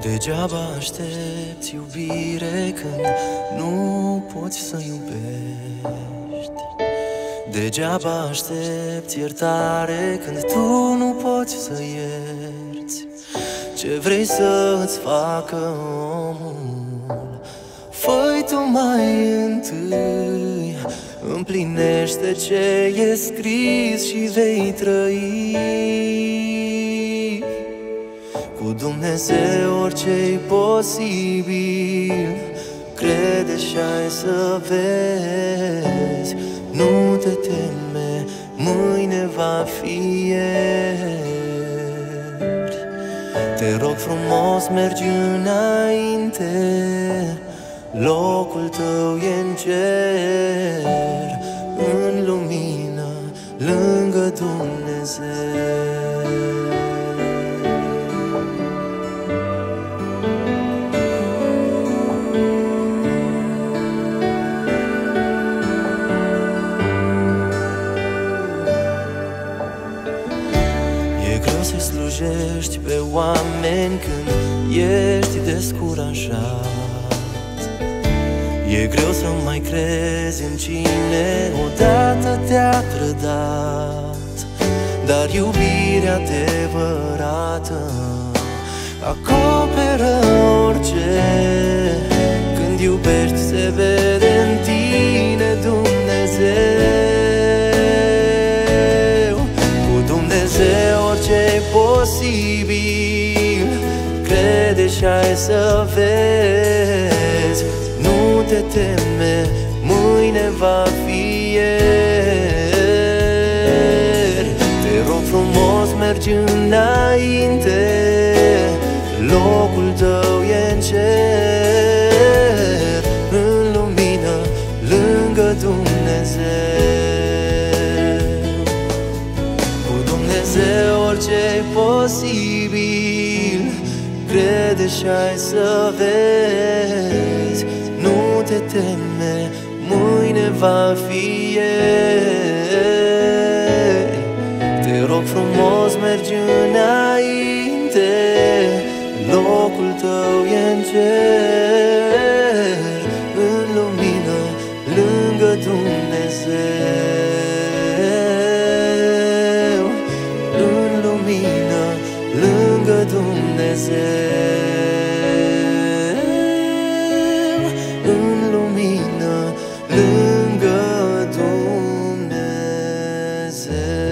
Degeaba aștepți iubire când nu poți să iubești. Degeaba aștepți iertare când tu nu poți să ierți. Ce vrei să-ți facă omul, fă-i tu mai întâi. Împlinește ce e scris și vei trăi. Cu Dumnezeu orice-i posibil, crede și ai să vezi. Nu te teme, mâine va fi ieri. Te rog frumos, mergi înainte, locul tău e în cer, în lumină, lângă Dumnezeu. E greu să slujești pe oameni când ești descurajat. E greu să mai crezi în cine odată te-a trădat. Dar iubirea adevărată acoperă orice. Când iubești se vede în tine Dumnezeu. Cu Dumnezeu orice-i posibil, crede și ai să vezi. Nu te teme, mâine va fi ieri. Te rog frumos, mergi înainte, locul tău e în cer, în lumină, lângă Dumnezeu. Cu Dumnezeu orice-i posibil, crede și ai să vezi. Nu te teme, mâine va fi ieri. Te rog frumos, mergi înainte, locul tău e în cer, în lumină, lângă Dumnezeu. În lumină, lângă Dumnezeu. În lumină, lângă Dumnezeu.